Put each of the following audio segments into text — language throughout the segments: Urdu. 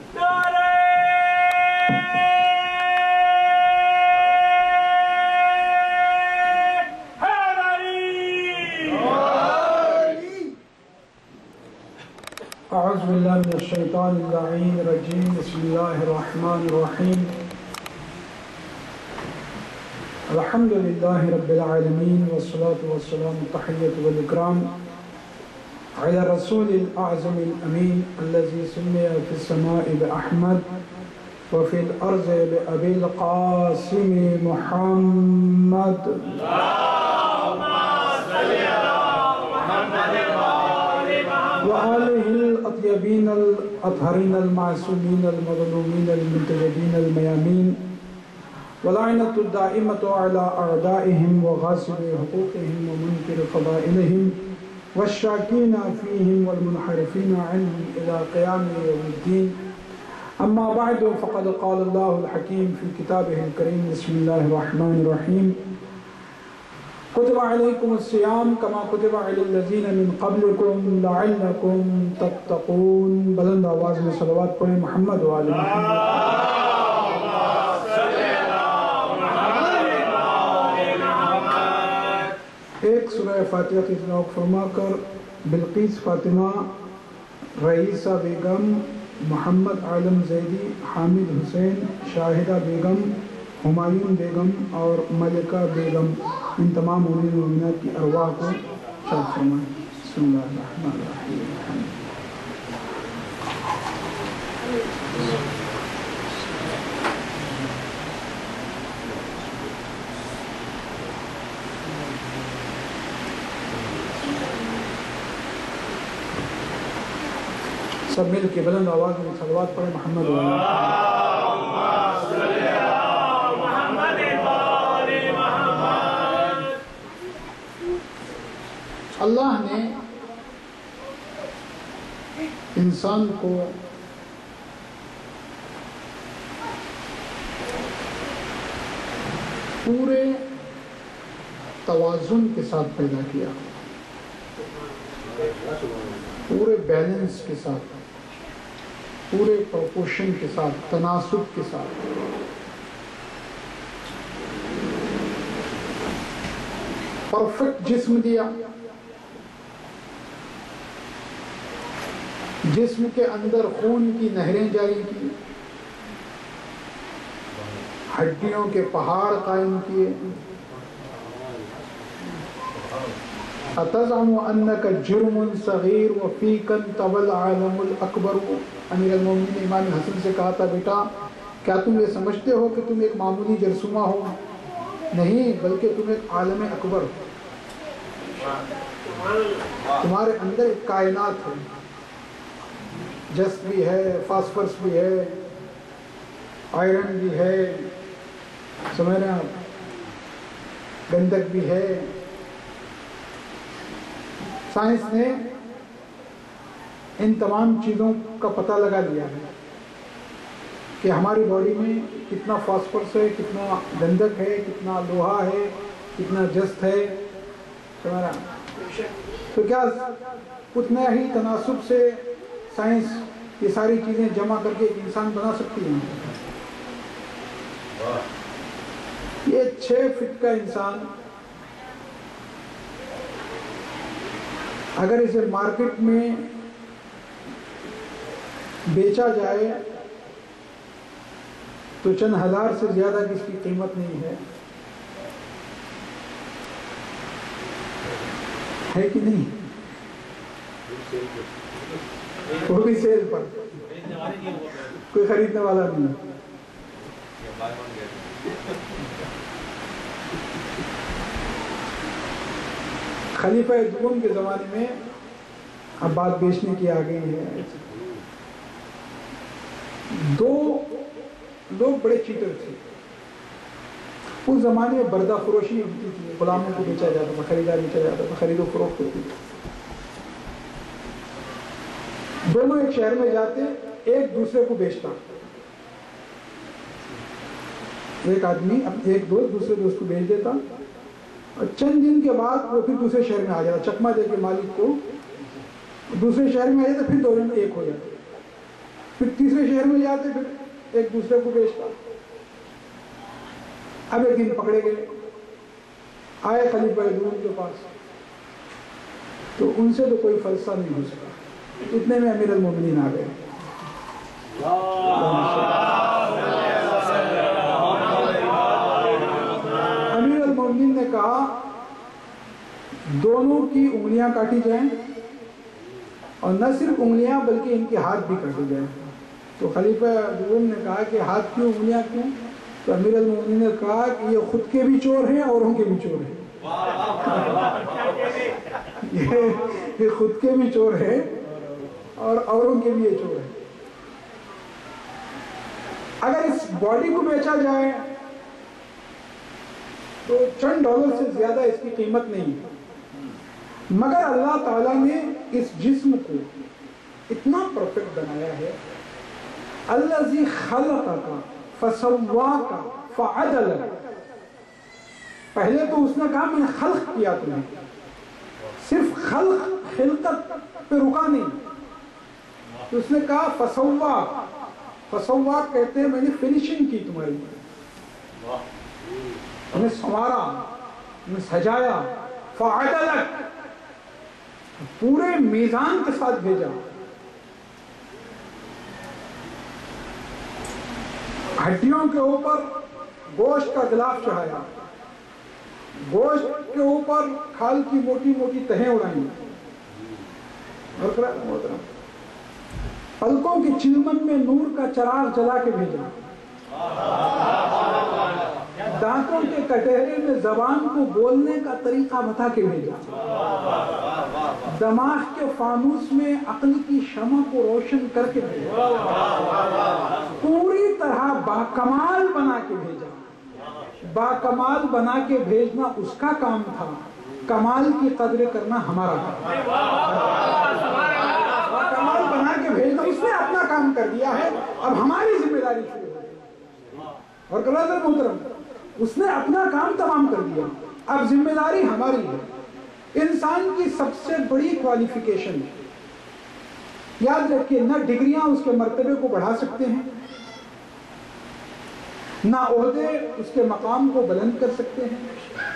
اعوذ باللہ من الشیطان اللعین الرجیم بسم اللہ الرحمن الرحیم الحمد للہ رب العالمین والصلاة والسلام التحیۃ والاکرام علی الرسول الاعظم الامین الذي سمي في السماء بأحمد وفي الارض بأبي القاسم محمد وآلہ الأطیبین الأطہرین المعصومین المظلومین المنتجبین المیامین ولعنۃ الدائمۃ علی اعدائہم وغاصب حقوقہم ومنکر فضائلہم والشاکین فیہم والمنحرفین عنہم الی قیام یوم الدین اما بعد فقد قال اللہ الحکیم فی کتابہ الکریم بسم اللہ الرحمن الرحیم کتب علیکم الصیام کما کتب علی الذین من قبلکم لعلکم تتقون. بلند آواز میں صلوات پڑھیں محمد و آل محمد. ایک سورہ فاتحہ کی تلاوت فرما کر بلقیس فاطمہ، رئیسہ بیگم، محمد عالم زیدی، حامد حسین، شاہدہ بیگم، ہمایون بیگم اور ملکہ بیگم، ان تمام مومنین و مومنات کی ارواح کو شاد فرمائیں. بسم اللہ الرحمن الرحیم. سب مل کے بلند آواز میں صلوات پڑھیں محمد و اللہ نے انسان کو پورے توازن کے ساتھ پیدا کیا، پورے بیلنس کے ساتھ، پورے پروپورشن کے ساتھ، تناسب کے ساتھ. پرفیکٹ جسم دیا، جسم کے اندر خون کی نہریں جاری کی، ہڈیوں کے پہاڑ قائم کیے. اتزعم انک جرم صغیر وفیک طوى العالم الاکبر. امیر المومنین امام حسن سے کہا تھا بیٹا کیا تم یہ سمجھتے ہو کہ تم ایک معمولی جرثومہ ہو؟ نہیں، بلکہ تم ایک عالم اکبر، تمہارے اندر ایک کائنات ہے، جست بھی ہے، فاسفرس بھی ہے، آئرن بھی ہے، سمجھ رہے ہیں آپ، گندک بھی ہے. سائنس نے ان تمام چیزوں کا پتہ لگا لیا ہے کہ ہماری باڈی میں کتنا فاسفرس ہے، کتنا گندک ہے، کتنا لوہا ہے، کتنا جست ہے. تو کیا اتنا ہی تناسب سے سائنس یہ ساری چیزیں جمع کر کے ایک انسان بنا سکتی ہیں؟ یہ 6 فٹ کا انسان اگر اسے مارکیٹ میں بیچا جائے تو چند ہزار سے زیادہ کی اس کی قیمت نہیں ہے کہ نہیں؟ وہ بھی سیل پر، کوئی خریدنے والا نہیں. خلیفہ دوم کے زمانے میں اب بات بیچنے کی آ گئی ہے. 2 لوگ بڑے چیٹر تھے. اس زمانے میں بردہ فروشی ہوتی تھی، غلاموں کو بیچا جاتا تھا، خریدا بیچا جاتا تھا، خرید و فروخت ہوتی تھی. دونوں ایک شہر میں جاتے، ایک دوسرے کو بیچتا. ایک آدمی ایک دوست دوسرے دوست کو بیچ دیتا اور چند دن کے بعد وہ پھر دوسرے شہر میں آ جاتا، چکمہ دے کے مالک کو دوسرے شہر میں آ جاتا، پھر دونوں میں ایک ہو جاتا. پھر تیسرے شہر میں جاتے پھر ایک دوسرے کو بیچتا. اب ایک دن پکڑے گئے, آئے خلیفہ دوم کے پاس, تو ان سے تو کوئی فلسفہ نہیں ہو سکا. اتنے میں امیر المومنین آ گئے. امیر المومنین نے کہا دونوں کی انگلیاں کاٹی جائیں, اور نہ صرف انگلیاں بلکہ ان کے ہاتھ بھی کاٹے جائیں. تو خلیفہ دوم نے کہا کہ ہاتھ کیوں, انگلیاں کیوں؟ تو امیر المومنین نے کہا کہ یہ خود کے بھی چور ہیں, اوروں کے بھی چور ہیں. یہ خود کے بھی چور ہیں اور اوروں کے بھی یہ چور ہیں. اگر اس باڈی کو بیچا جائے تو چند ڈالر سے زیادہ اس کی قیمت نہیں ہے, مگر اللہ تعالیٰ نے اس جسم کو اتنا پرفیکٹ بنایا ہے. الذی خلقک فسواک فعدلک. پہلے تو اس نے کہا میں نے خلق کیا تمہیں, صرف خلقت پہ رکا نہیں, تو اس نے کہا فسواک. فسواک کہتے ہیں میں نے فنیشنگ کی تمہاری, میں نے سنوارا, میں نے سجایا. فعدلک, پورے میزان کے ساتھ بھیجا. ہڈیوں کے اوپر گوشت کا غلاف چڑھایا, گوشت کے اوپر کھال کی موٹی موٹی تہیں اڑائیں, پلکوں کی چلمن میں نور کا چراغ جلا کے بھیجا. دانتوں کے کٹہرے میں زبان کو بولنے کا طریقہ بتا کے بھیجا. دماغ کے فانوس میں عقل کی شمع کو روشن کر کے بھیجا. پوری طرح باکمال بنا کے بھیجا. باکمال بنا کے بھیجنا اس کا کام تھا, کمال کی قدر کرنا ہمارا کام. باکمال بنا کے بھیجنا اس نے اپنا کام کر دیا ہے, اب ہماری ذمہ داری شروع ہو گئی. اور برادر محترم, اس نے اپنا کام تمام کر دیا, اب ذمہ داری ہماری ہے. انسان کی سب سے بڑی کوالیفیکیشن, یاد رکھیے, نہ ڈگریاں اس کے مرتبے کو بڑھا سکتے ہیں, نہ عہدے اس کے مقام کو بلند کر سکتے ہیں.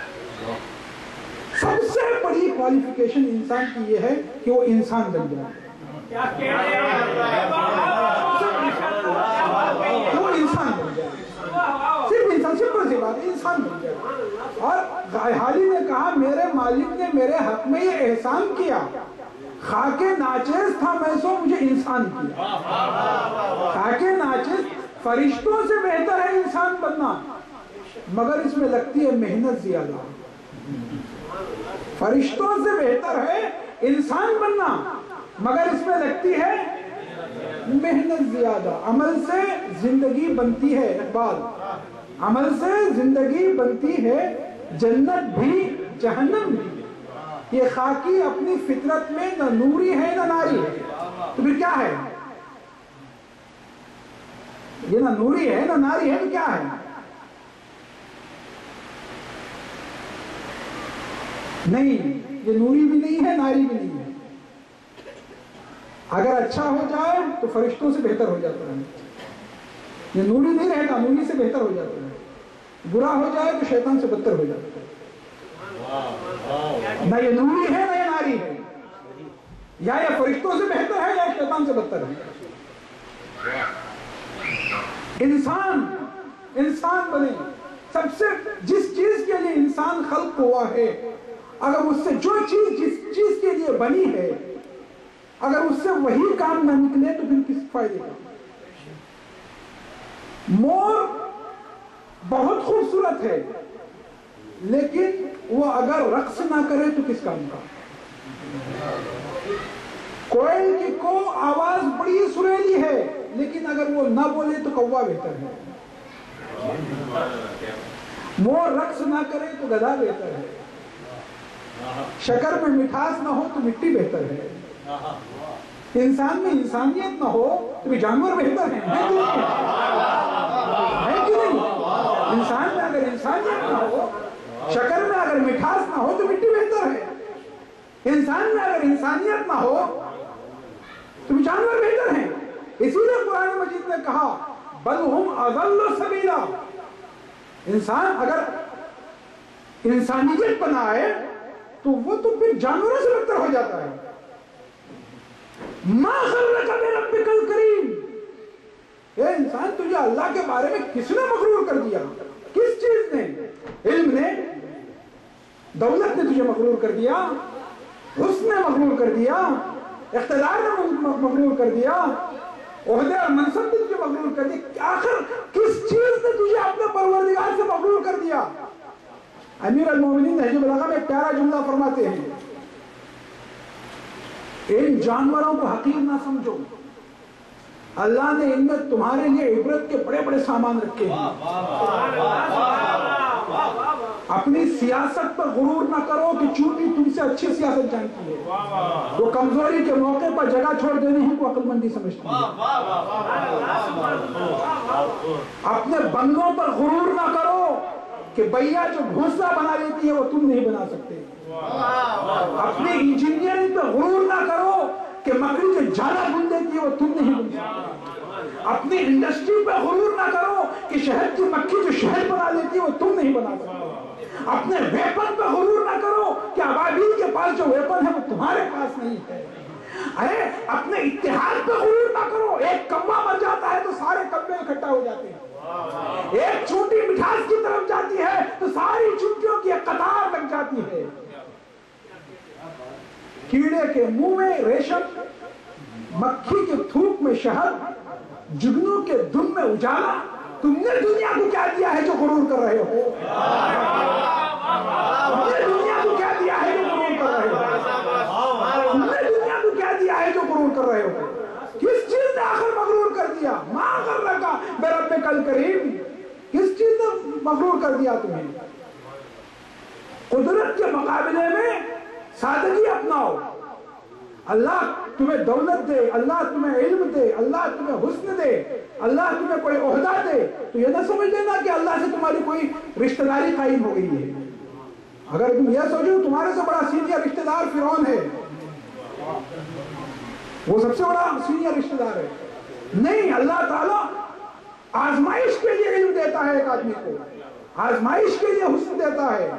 سب سے بڑی کوالیفیکیشن انسان کی یہ ہے کہ وہ انسان بن جائے. وہ انسان بن جائے, صرف انسان, سمپل سی بات, انسان بن جائے. اور حالی نے کہا میرے مالک نے میرے حق میں یہ احسان کیا, خاک ناچیز تھا میں سو مجھے انسان کیا. خاک ناچیز, فرشتوں سے بہتر ہے انسان بننا, مگر اس میں لگتی ہے محنت زیادہ. فرشتوں سے بہتر ہے انسان بننا, مگر اس میں لگتی ہے محنت زیادہ. عمل سے زندگی بنتی ہے اقبال, عمل سے زندگی بنتی ہے, جنت بھی جہنم بھی. یہ خاکی اپنی فطرت میں نہ نوری ہے نہ ناری ہے, تو پھر کیا ہے؟ یہ نہ نوری ہے نہ ناری ہے تو کیا ہے؟ نہیں, یہ نوری بھی نہیں ہے, ناری بھی نہیں ہے. اگر اچھا ہو جائے تو فرشتوں سے بہتر ہو جاتا ہے, یہ نوری نہیں رہتا, نوری سے بہتر ہو جاتا ہے. برا ہو جائے تو شیطان سے بدتر ہو جاتا ہے. نہ یہ نوری ہے نہ یہ ناری ہے, یا یہ فرشتوں سے بہتر ہے یا شیطان سے بدتر ہے. انسان بنے. سب سے جس چیز کے لیے انسان خلق ہوا ہے, اگر اس سے جو چیز جس چیز کے لیے بنی ہے, اگر اس سے وہی کام نہ نکلے تو پھر کس فائدے کا؟ مور بہت خوبصورت ہے, لیکن وہ اگر رقص نہ کرے تو کس کام کا؟ کوئل کی کو آواز بڑی سریلی ہے, لیکن اگر وہ نہ بولے تو کوا بہتر ہے. مور رقص نہ کرے تو گدھا بہتر ہے. شکر میں مٹھاس نہ ہو تو مٹی بہتر ہے. انسان میں انسانیت نہ ہو تو جانور بہتر ہیں, ہے کہ نہیں؟ انسان میں اگر انسانیت نہ ہو, شکر میں اگر مٹھاس نہ ہو تو مٹی بہتر ہے. انسان میں اگر انسانیت نہ ہو تو جانور بہتر ہیں. اسی لیے قرآن مجید نے کہا بل ہم اضل سبیلا، انسان اگر انسانیت بنائے تو وہ تو پھر جانوروں سے بدتر ہو جاتا ہے۔ ما غرک بربک الکریم، اے انسان تجھے اللہ کے بارے میں کس نے مغرور کر دیا؟ کس چیز نے؟ علم نے، دولت نے تجھے مغرور کر دیا، حسن نے مغرور کر دیا، اقتدار نے مغرور کر دیا، عہدے اور منصب نے تجھے مغرور کر دیا، آخر کس چیز نے تجھے اپنے پروردگار سے مغرور کر دیا؟ امیر المومنین نہج البلاغہ میں ایک پیارا جملہ فرماتے ہیں، ان جانوروں کو حقیر نہ سمجھو، اللہ نے ان میں تمہارے لیے عبرت کے بڑے بڑے سامان رکھے ہیں۔ اپنی سیاست پر غرور نہ کرو کہ چونٹی تم سے اچھی سیاست جانتی ہے، وہ کمزوری کے موقع پر جگہ چھوڑ دینے ہیں کو عقل مندی سمجھتی ہے۔ اپنے بندوں پر غرور نہ کرو کہ بھیا جو گھونسلہ بنا لیتی ہے وہ تم نہیں بنا سکتے۔ اپنی انجینئرنگ پہ غرور نہ کرو کہ مکڑی جو جالا بن دیتی ہے وہ تم نہیں بن سکتے۔ اپنی انڈسٹری پہ غرور نہ کرو کہ شہد کی مکھی جو شہد بنا لیتی ہے وہ تم نہیں بنا سکتے۔ اپنے ویپن پہ غرور نہ کرو کہ ابابیل کے پاس جو ویپن ہے وہ تمہارے پاس نہیں ہے۔ ارے اپنے اتحاد پہ غرور نہ کرو، ایک کبا بن جاتا ہے تو سارے کبے اکٹھا ہو جاتے ہیں، ایک چونٹی مٹھاس کی طرف جاتی ہے تو ساری چونٹیوں کی ایک قطار لگ جاتی ہے۔ کیڑے کے منہ میں ریشم، مکھی کے تھوک میں شہد، جگنوں کے دم میں اجالا، تم نے دنیا کو کیا دیا ہے جو غرور کر رہے ہو؟ تم نے دنیا کو کیا دیا ہے جو غرور کر رہے ہو؟ تم نے دنیا کو کیا دیا ہے جو غرور کر رہے ہو؟ کس چیز نے آخر مغرور کر دیا؟ ما غرک بربک الکریم، کس چیز نے مغرور کر دیا تمہیں؟ قدرت کے مقابلے میں سادگی اپناؤ۔ اللہ تمہیں دولت دے، اللہ تمہیں علم دے، اللہ تمہیں حسن دے، اللہ تمہیں کوئی عہدہ دے تو یہ نہ سمجھ لینا کہ اللہ سے تمہاری کوئی رشتہ داری قائم ہو گئی ہے۔ اگر تم یہ سوچو تمہارے سے بڑا سینئر رشتہ دار فرعون ہے، وہ سب سے بڑا سینئر رشتہ دار ہے، نہیں، اللہ تعالیٰ آزمائش کے لیے علم دیتا ہے ایک آدمی کو، آزمائش کے لیے حسن دیتا ہے۔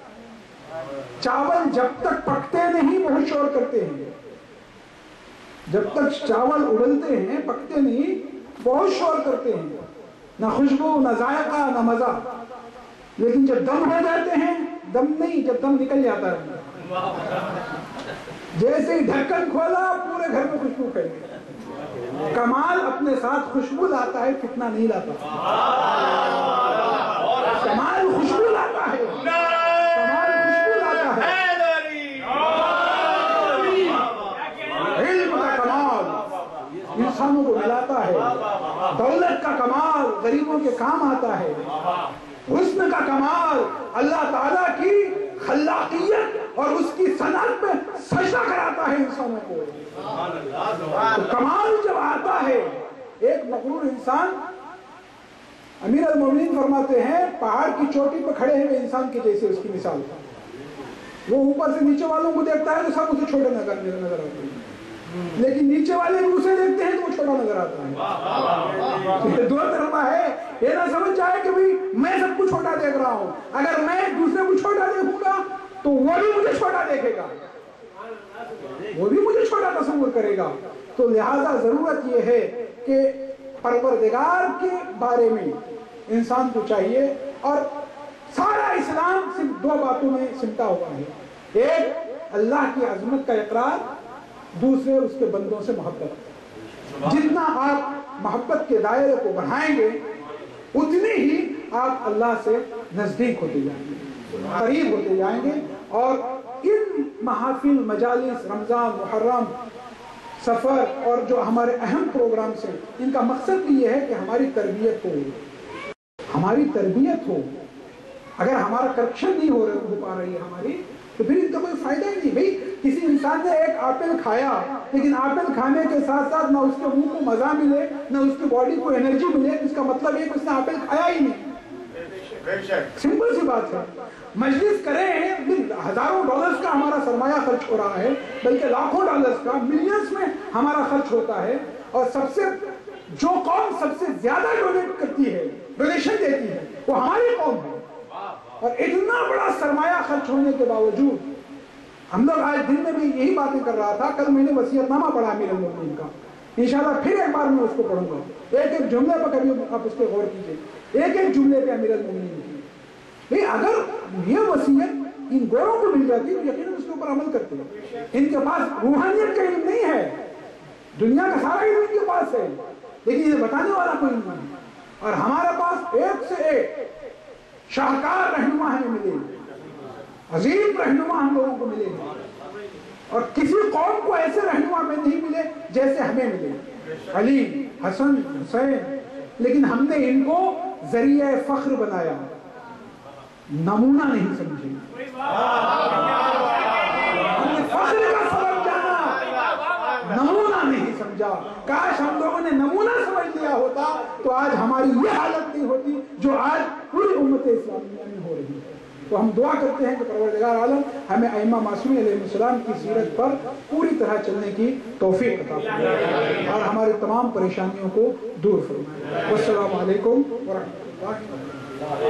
چاول جب تک پکتے نہیں بہت شور کرتے ہیں، جب تک چاول ابلتے ہیں پکتے نہیں بہت شور کرتے ہیں، نہ خوشبو نہ ذائقہ نہ مزہ، لیکن جب دم ہو جاتے ہیں، دم نہیں جب دم نکل جاتا ہے، جیسے ہی ڈھکن کھولا پورے گھر میں خوشبو پھیل گئی۔ کمال اپنے ساتھ خوشبو لاتا ہے، فتنہ نہیں لاتا۔ کمال خوشبو لاتا ہے، کمال خوشبو لاتا ہے۔ علم کا کمال انسانوں کو ملاتا ہے، دولت کا کمال غریبوں کے کام آتا ہے، حسن کا کمال اللہ تعالیٰ کی خلاقیت اور اس کی صنعت میں سجدہ کراتا ہے انسانوں کو۔ تو کمال جب آتا ہے، ایک مغرور انسان، امیر المومنین فرماتے ہیں پہاڑ کی چوٹی پہ کھڑے ہوئے انسان کے جیسے اس کی مثال، وہ اوپر سے نیچے والوں کو دیکھتا ہے تو سب اسے چھوٹے نظر آتے ہیں، لیکن نیچے والے بھی اسے دیکھتے ہیں تو وہ چھوٹا نظر آتا ہے۔ دو طرفہ ہے، یہ نہ سمجھ جائے کہ بھئی میں سب کو چھوٹا دیکھ رہا ہوں، اگر میں دوسرے کو چھوٹا دیکھوں گا تو وہ بھی مجھے چھوٹا دیکھے گا، وہ بھی مجھے چھوٹا تصور کرے گا۔ تو لہذا ضرورت یہ ہے کہ پروردگار کے بارے میں انسان کو چاہیے، اور سارا اسلام صرف دو باتوں میں سمٹا ہوا ہے، ایک اللہ کی عظمت کا اقرار، دوسرے اس کے بندوں سے محبت۔ جتنا آپ محبت کے دائرے کو بڑھائیں گے اتنی ہی آپ اللہ سے نزدیک ہوتے جائیں گے، قریب ہوتے جائیں گے۔ اور ان محافل، مجالس، رمضان، محرم، سفر اور جو ہمارے اہم پروگرامز ہیں، ان کا مقصد بھی یہ ہے کہ ہماری تربیت ہو، ہماری تربیت ہو۔ اگر ہمارا کرپشن نہیں ہو پا رہی ہے ہماری، تو پھر ان کا کوئی فائدہ ہی نہیں۔ بھئی کسی انسان نے ایک ایپل کھایا، لیکن ایپل کھانے کے ساتھ ساتھ نہ اس کے منہ کو مزہ ملے، نہ اس کی باڈی کو انرجی ملے، اس کا مطلب یہ کہ اس نے ایپل کھایا ہی نہیں۔ سمپل سی بات ہے۔ مجلس کریں، ہزاروں ڈالرز کا ہمارا سرمایہ خرچ ہو رہا ہے، بلکہ لاکھوں ڈالرز کا، ملینز میں ہمارا خرچ ہوتا ہے، اور سب سے جو قوم سب سے زیادہ ڈونیٹ کرتی ہے، ڈونیشن دیتی ہے، وہ ہماری قوم ہے. اور اتنا بڑا سرمایہ خرچ ہونے کے باوجود ہم لوگ آج دن میں بھی یہی باتیں کر رہا تھا. کل میں نے وصیت نامہ پڑھا امیر المومنین کا، انشاءاللہ پھر ایک بار میں اس کو پڑھوں گا. ایک ایک جملے پر کبھی آپ اس پہ غور کیجئے، ایک ایک جملے پہ امیر المومنین کی. نہیں، اگر یہ وصیت ان گوروں کو مل جاتی تو یقیناً اس کے اوپر عمل کرتے ہیں. ان کے پاس روحانیت کا علم نہیں ہے، دنیا کا سارا علم ان کے پاس ہے، لیکن یہ بتانے والا کوئی نہیں. اور ہمارے پاس ایک سے ایک شاہکار رہنما ہمیں ملے، عظیم رہنما ہم لوگوں کو ملے، اور کسی قوم کو ایسے رہنما میں نہیں ملے جیسے ہمیں ملے، علی، حسن، حسین. لیکن ہم نے ان کو ذریعہ فخر بنایا، نمونہ نہیں سمجھے. ہم نے فخر کا سبب جانا، نمونہ نہیں سمجھا. کاش ہم لوگوں نے نمونہ سمجھ لیا ہوتا تو آج ہماری یہ حالت نہیں ہوتی جو آج پوری امت اسلامیہ میں ہو رہی ہے. تو ہم دعا کرتے ہیں کہ پروردگار عالم ہمیں ائمہ معصومین علیہ السلام کی سیرت پر پوری طرح چلنے کی توفیق عطا فرمائے اور ہمارے تمام پریشانیوں کو دور فرمائے. والسلام علیکم ورحمۃ اللہ.